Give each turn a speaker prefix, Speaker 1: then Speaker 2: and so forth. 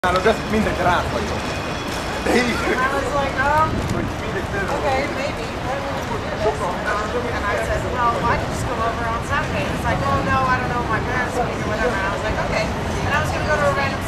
Speaker 1: Just minder graag vagyok.
Speaker 2: And I was like, okay, maybe. And I said, well, I can just come over on Saturday. It's like, oh no, I don't know, my parents will be here, whatever. And I was like, okay. And I was going to go to a random